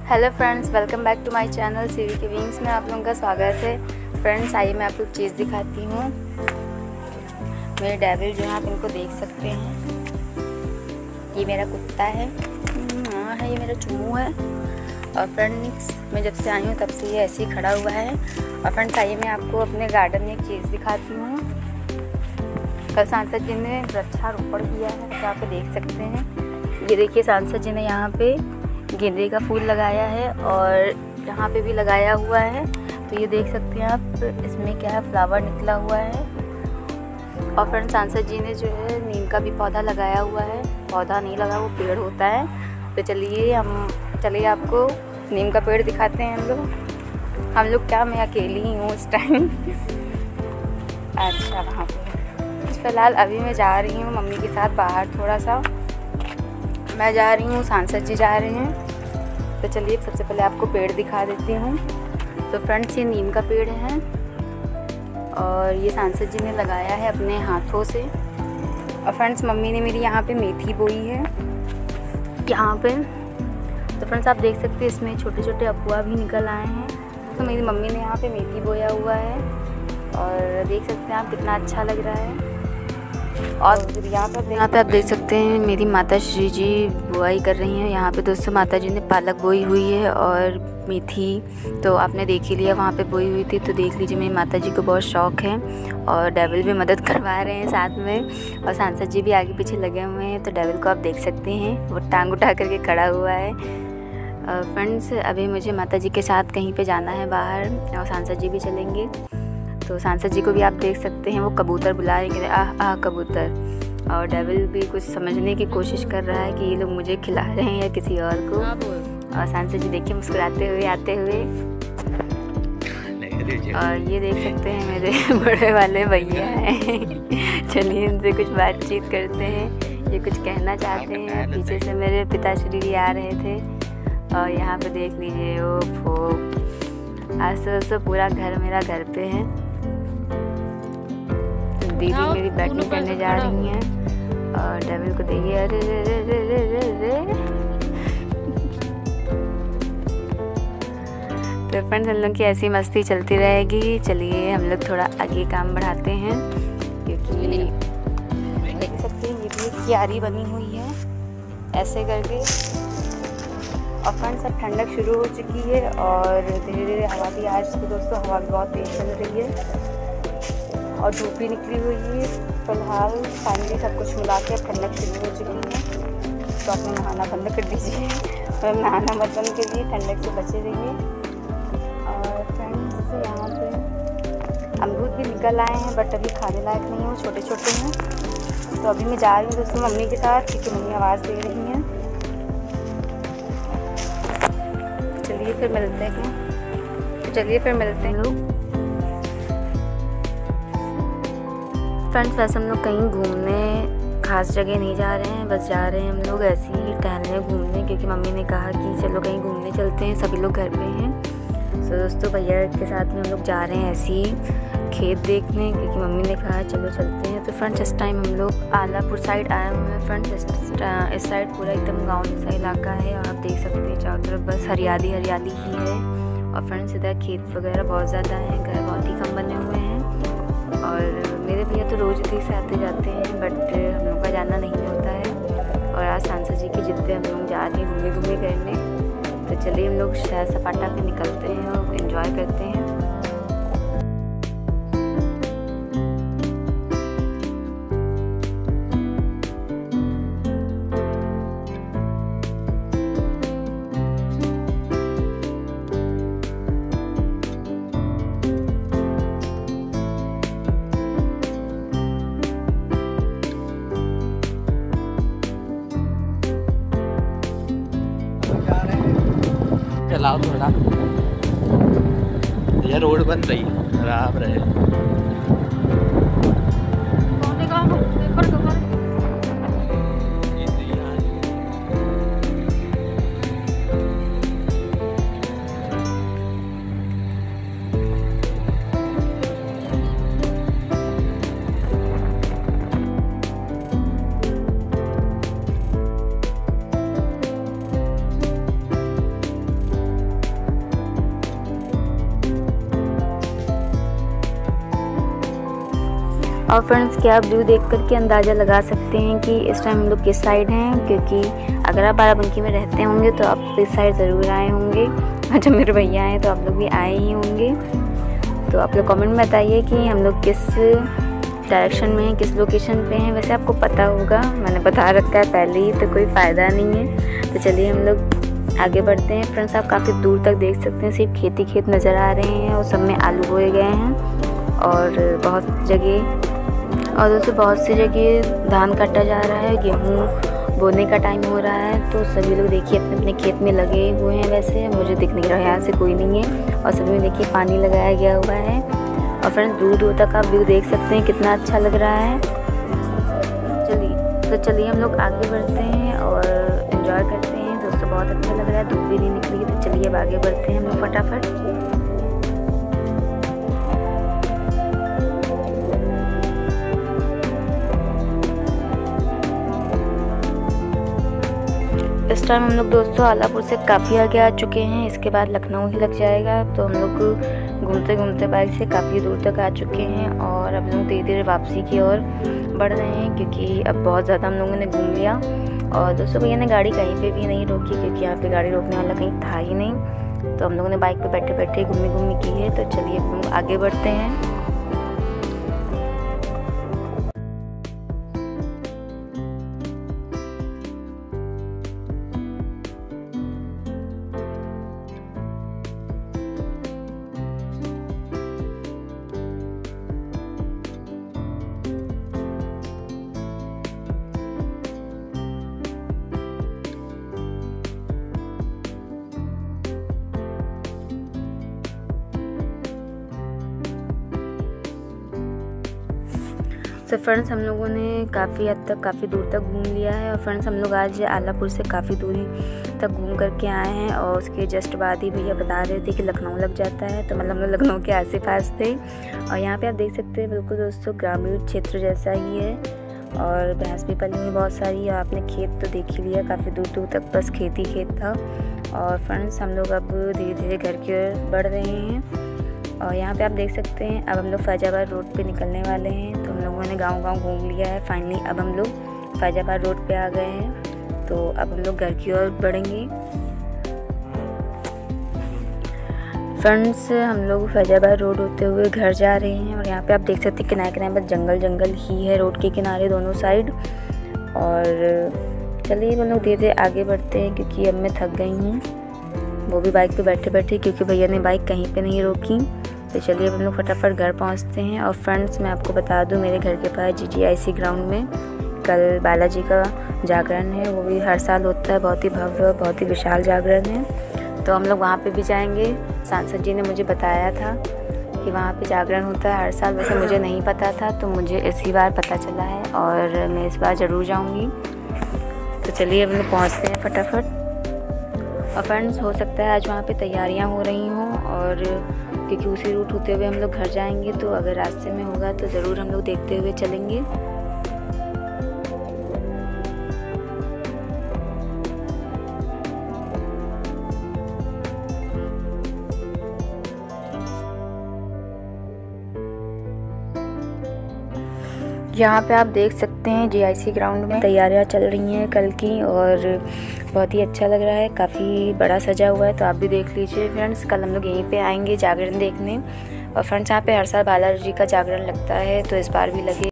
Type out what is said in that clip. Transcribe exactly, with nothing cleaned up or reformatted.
Hello friends, welcome back to my channel CV के wings में आप लोगों का स्वागत है। फ्रेंड्स आइए मैं आपको चीज़ दिखाती हूँ। मेरे डेविल जो है आप इनको देख सकते हैं। ये मेरा कुत्ता है, हाँ है, ये मेरा चुम्मू है। और फ्रेंड्स मैं जब से आई हूँ तब से ये ऐसे ही खड़ा हुआ है। और फ्रेंड्स आइए मैं आपको अपने गार्डन में एक चीज़ दिखाती हूँ। कल सांसद जी ने वृक्षारोपण किया है, तो आप देख सकते हैं। ये देखिए सांसद जी ने यहाँ पे गेंदे का फूल लगाया है और यहाँ पे भी लगाया हुआ है। तो ये देख सकते हैं आप, इसमें क्या है, फ्लावर निकला हुआ है। और फ्रेंड्स सांसद जी ने जो है नीम का भी पौधा लगाया हुआ है। पौधा नहीं लगा, वो पेड़ होता है। तो चलिए हम चलिए आपको नीम का पेड़ दिखाते हैं। हम लोग हम लोग क्या, मैं अकेली ही हूँ इस टाइम। अच्छा वहाँ पे फ़िलहाल अभी मैं जा रही हूँ मम्मी के साथ बाहर, थोड़ा सा मैं जा रही हूँ, सांसद जी जा रहे हैं। तो चलिए सबसे पहले आपको पेड़ दिखा देती हूँ। तो फ्रेंड्स ये नीम का पेड़ है और ये सांसद जी ने लगाया है अपने हाथों से। और फ्रेंड्स मम्मी ने मेरी यहाँ पे मेथी बोई है यहाँ पे। तो फ्रेंड्स आप देख सकते हैं इसमें छोटे छोटे अफवाह भी निकल आए हैं। तो मेरी मम्मी ने यहाँ पे मेथी बोया हुआ है और देख सकते हैं आप कितना अच्छा लग रहा है। और यहाँ पर यहाँ पे आप देख सकते हैं मेरी माता श्री जी बुआई कर रही हैं। यहाँ पे दोस्तों माता जी ने पालक बोई हुई है और मेथी तो आपने देख ही लिया, वहाँ पे बोई हुई थी। तो देख लीजिए मेरी माता जी को बहुत शौक़ है और डेविल भी मदद करवा रहे हैं साथ में। और सांसद जी भी आगे पीछे लगे हुए हैं। तो डेविल को आप देख सकते हैं, वो टांग उठा करके खड़ा हुआ है। फ्रेंड्स अभी मुझे माता जी के साथ कहीं पर जाना है बाहर और सांसद जी भी चलेंगे। तो सांसद जी को भी आप देख सकते हैं, वो कबूतर बुला रहे हैं, आह आह कबूतर। और डेविल भी कुछ समझने की कोशिश कर रहा है कि ये लोग मुझे खिला रहे हैं या किसी और को। और सांसद जी देखिए मुस्कुराते हुए आते हुए। और ये देख सकते हैं मेरे बड़े वाले भैया हैं। चलिए इनसे कुछ बातचीत करते हैं, ये कुछ कहना चाहते हैं। पीछे से मेरे पिताश्री जी आ रहे थे। और यहाँ पे देख लीजिए वो फो आज तो पूरा घर मेरा घर पे है। दीदी मेरी बैटिंग करने जा रही हैं और डेविल को देखिए, अरे रे रे रे रे रे रे। तो फ्रेंड्स हम लोग की ऐसी मस्ती चलती रहेगी। चलिए हम लोग थोड़ा आगे काम बढ़ाते हैं, क्योंकि देख सकते हैं ये भी एक क्यारी बनी हुई है ऐसे करके। और फ्रेंड्स अब ठंडक शुरू हो चुकी है और धीरे धीरे हवा भी, आज तो दोस्तों हवा भी बहुत तेज़ चल रही है और धूप भी निकली हुई है। फिलहाल फाइनली सब कुछ मिला के अब ठंडक शुरू हो चुकी है। तो आपने नहाना बंद कर दीजिए और नहाना मत बंद करिए, ठंडक से बचे रहिए। और फ्रेंड्स यहाँ पे अमरूद भी निकल आए हैं बट अभी खाने लायक नहीं है, वो छोटे छोटे हैं। तो अभी मैं जा रही हूँ दोस्तों मम्मी के साथ, क्योंकि मम्मी आवाज़ दे रही हैं। चलिए फिर मिलते हैं तो चलिए फिर मिलते हैं लोग। फ्रेंड्स वैसे हम लोग कहीं घूमने खास जगह नहीं जा रहे हैं, बस जा रहे हैं हम लोग ऐसे ही टहलने घूमने, क्योंकि मम्मी ने कहा कि चलो कहीं घूमने चलते हैं, सभी लोग घर पे हैं। तो दोस्तों भैया के साथ में हम लोग जा रहे हैं ऐसे ही खेत देखने, क्योंकि मम्मी ने कहा चलो चलते हैं। तो फ्रेंड्स इस टाइम हम लोग आलापुर साइड आए हुए हैं। फ्रेंड्स इस, इस साइड पूरा एकदम गाँव जैसा इलाका है और आप देख सकते हैं चारों तरफ बस हरियाली हरियाली ही है। और फ्रेंड्स इधर खेत वगैरह बहुत ज़्यादा हैं, घर बहुत ही कम बने हुए हैं। और मेरे भैया तो रोज़ इधर से आते जाते हैं बट हम लोग का जाना नहीं होता है। और आज सांसद जी के जिद पे हम लोग जा रहे हैं घूमे घूमे करने। तो चलिए हम लोग सैर सपाटा पे निकलते हैं और एंजॉय करते हैं। चलाओ थोड़ा, ये रोड बन रही है, खराब रहे। और फ्रेंड्स क्या आप व्यू देख कर के अंदाज़ा लगा सकते हैं कि इस टाइम हम लोग किस साइड हैं, क्योंकि अगर आप बाराबंकी में रहते होंगे तो आप इस साइड ज़रूर आए होंगे, और जब मेरे भैया आए तो आप लोग भी आए ही होंगे। तो आप लोग कमेंट में बताइए कि हम लोग किस डायरेक्शन में हैं, किस लोकेशन पे हैं। वैसे आपको पता होगा, मैंने बता रखा है पहले ही, तो कोई फ़ायदा नहीं है। तो चलिए हम लोग आगे बढ़ते हैं। फ्रेंड्स आप काफ़ी दूर तक देख सकते हैं, सिर्फ खेती खेत नज़र आ रहे हैं और सब में आलू बोए गए हैं, और बहुत जगह और दोस्तों बहुत सी जगह धान काटा जा रहा है, गेहूँ बोने का टाइम हो रहा है। तो सभी लोग देखिए अपने अपने खेत में लगे हुए हैं। वैसे मुझे दिख नहीं रहा है, यहाँ से कोई नहीं है, और सभी में देखिए पानी लगाया गया हुआ है। और फ्रेंड्स दूर दूर तक आप व्यू देख सकते हैं, कितना अच्छा लग रहा है। चलिए तो चलिए हम लोग आगे बढ़ते हैं और एंजॉय करते हैं। दोस्तों बहुत अच्छा लग रहा है, धूप भी नहीं निकली, तो चलिए अब आगे बढ़ते हैं हम लोग फटाफट। इस टाइम हम लोग दोस्तों आलापुर से काफ़ी आगे आ चुके हैं, इसके बाद लखनऊ ही लग जाएगा। तो हम लोग घूमते घूमते बाइक से काफ़ी दूर तक आ चुके हैं, और अब लोग धीरे धीरे वापसी की ओर बढ़ रहे हैं, क्योंकि अब बहुत ज़्यादा हम लोगों ने घूम लिया। और दोस्तों भैया ने गाड़ी कहीं पे भी नहीं रोकी, क्योंकि यहाँ पे गाड़ी रोकने वाला कहीं था ही नहीं। तो हम लोगों ने बाइक पे बैठे बैठे घूमी घूमी की है। तो चलिए हम लोग आगे बढ़ते हैं। तो फ्रेंड्स हम लोगों ने काफ़ी हद तक काफ़ी दूर तक घूम लिया है। और फ्रेंड्स हम लोग आज आलापुर से काफ़ी दूरी तक घूम करके आए हैं, और उसके जस्ट बाद ही भैया बता रहे थे कि लखनऊ लग जाता है। तो मतलब हम लोग लखनऊ के आस पास थे, और यहाँ पे आप देख सकते हैं बिल्कुल दोस्तों ग्रामीण क्षेत्र जैसा ही है, और भैंस भी पली हुई बहुत सारी। और आपने खेत तो देख ही लिया, काफ़ी दूर दूर तक बस खेती खेत था। और फ्रेंड्स हम लोग अब धीरे धीरे घर की ओर बढ़ रहे हैं, और यहाँ पे आप देख सकते हैं अब हम लोग फैजाबाद रोड पे निकलने वाले हैं। तो हम लोगों ने गांव गांव घूम लिया है, फाइनली अब हम लोग फैजाबाद रोड पे आ गए हैं। तो अब हम लोग घर की ओर बढ़ेंगे। फ्रेंड्स हम लोग फैजाबाद रोड होते हुए घर जा रहे हैं, और यहाँ पे आप देख सकते हैं किनारे किनारे बस जंगल जंगल ही है रोड के किनारे दोनों साइड। और चलिए हम लोग धीरे धीरे आगे बढ़ते हैं, क्योंकि अब मैं थक गई हूँ, वो भी बाइक पे बैठे बैठे, क्योंकि भैया ने बाइक कहीं पे नहीं रोकी। तो चलिए हम लोग फटाफट घर पहुंचते हैं। और फ्रेंड्स मैं आपको बता दूं, मेरे घर के पास जी जी आई सी ग्राउंड में कल बालाजी का जागरण है, वो भी हर साल होता है, बहुत ही भव्य बहुत ही विशाल जागरण है। तो हम लोग वहाँ पे भी जाएंगे। सांसद जी ने मुझे बताया था कि वहाँ पे जागरण होता है हर साल, वैसे मुझे नहीं पता था, तो मुझे इसी बार पता चला है, और मैं इस बार ज़रूर जाऊँगी। तो चलिए अब लोग पहुँचते हैं फटाफट। और फ्रेंड्स हो सकता है आज वहाँ पे तैयारियाँ हो रही हों, और क्योंकि उसी रूट होते हुए हम लोग घर जाएंगे, तो अगर रास्ते में होगा तो ज़रूर हम लोग देखते हुए चलेंगे। यहाँ पे आप देख सकते हैं जी आई सी ग्राउंड में तैयारियाँ चल रही हैं कल की, और बहुत ही अच्छा लग रहा है, काफ़ी बड़ा सजा हुआ है। तो आप भी देख लीजिए फ्रेंड्स, कल हम लोग यहीं पे आएंगे जागरण देखने। और फ्रेंड्स यहाँ पे हर साल बालाजी का जागरण लगता है, तो इस बार भी लगे